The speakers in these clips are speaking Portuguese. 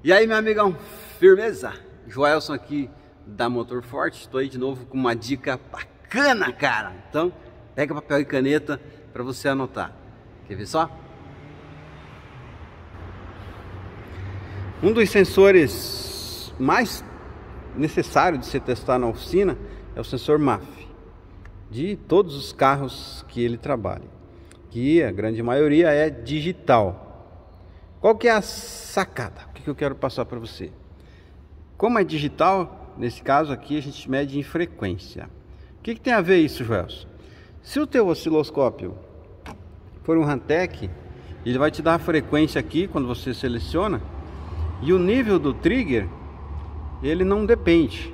E aí, meu amigão, firmeza? Joelson aqui da Motor Forte. Estou aí de novo com uma dica bacana, cara. Então, pega papel e caneta para você anotar. Quer ver só? Um dos sensores mais necessários de se testar na oficina é o sensor MAF, de todos os carros que ele trabalha, que a grande maioria é digital. Qual que é a sacada? O que eu quero passar para você? Como é digital, nesse caso aqui a gente mede em frequência. O que tem a ver isso, Joelson? Se o teu osciloscópio for um Hantek, ele vai te dar a frequência aqui quando você seleciona, e o nível do trigger, ele não depende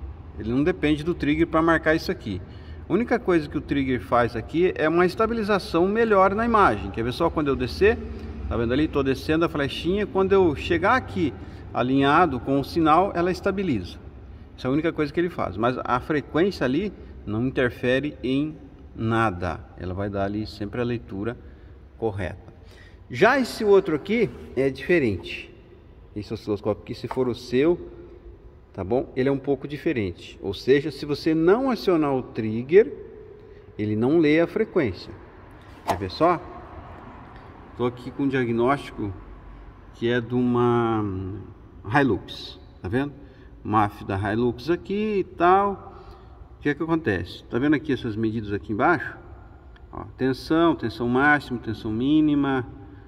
do trigger para marcar isso aqui. A única coisa que o trigger faz aqui é uma estabilização melhor na imagem. Quer ver só quando eu descer? Tá vendo ali? Estou descendo a flechinha. Quando eu chegar aqui alinhado com o sinal, ela estabiliza. Essa é a única coisa que ele faz. Mas a frequência ali não interfere em nada. Ela vai dar ali sempre a leitura correta. Já esse outro aqui é diferente. Esse osciloscópio aqui, se for o seu, tá bom? Ele é um pouco diferente. Ou seja, se você não acionar o trigger, ele não lê a frequência. Quer ver só? Estou aqui com um diagnóstico que é de uma Hilux, tá vendo? MAF da Hilux aqui e tal. O que é que acontece? Tá vendo aqui essas medidas aqui embaixo? Ó, tensão máxima, tensão mínima,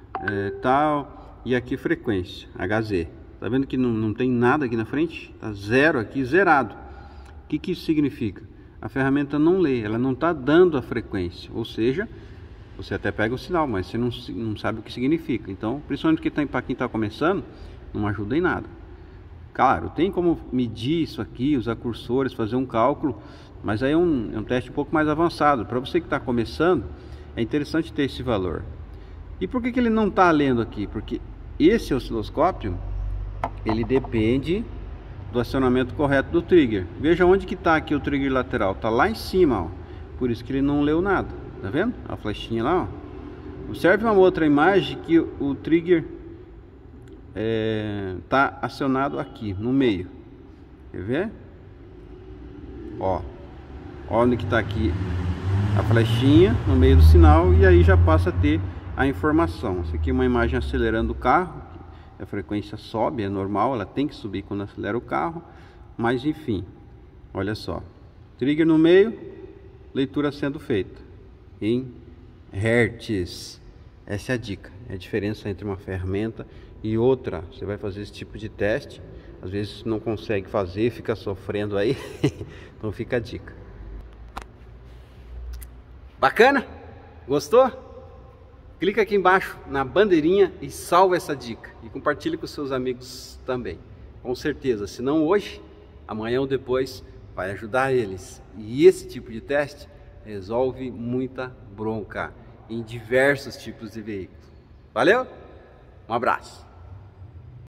tal. E aqui frequência, HZ. Tá vendo que não tem nada aqui na frente? Tá zero aqui, zerado. O que isso significa? A ferramenta não lê, ela não está dando a frequência. Ou seja, você até pega o sinal, mas você não sabe o que significa. Então, principalmente para quem está começando, não ajuda em nada. Claro, tem como medir isso aqui, usar cursores, fazer um cálculo, mas aí é um teste um pouco mais avançado. Para você que está começando, é interessante ter esse valor. E por que ele não está lendo aqui? Porque esse osciloscópio, ele depende do acionamento correto do trigger. Veja onde que está aqui o trigger lateral. Está lá em cima, ó. Por isso que ele não leu nada. Tá vendo? A flechinha lá, ó. Observe uma outra imagem que o trigger tá acionado aqui no meio. Quer ver? Ó onde que tá aqui a flechinha no meio do sinal, e aí já passa a ter a informação. Essa aqui é uma imagem acelerando o carro. A frequência sobe, é normal, ela tem que subir quando acelera o carro, mas enfim, olha só, trigger no meio, leitura sendo feita em hertz. Essa é a dica, é a diferença entre uma ferramenta e outra. Você vai fazer esse tipo de teste, às vezes não consegue fazer, fica sofrendo aí. Então fica a dica. Bacana? Gostou? Clica aqui embaixo na bandeirinha e salva essa dica. E compartilhe com seus amigos também. Com certeza, se não hoje, amanhã ou depois, vai ajudar eles. E esse tipo de teste resolve muita bronca em diversos tipos de veículos. Valeu? Um abraço!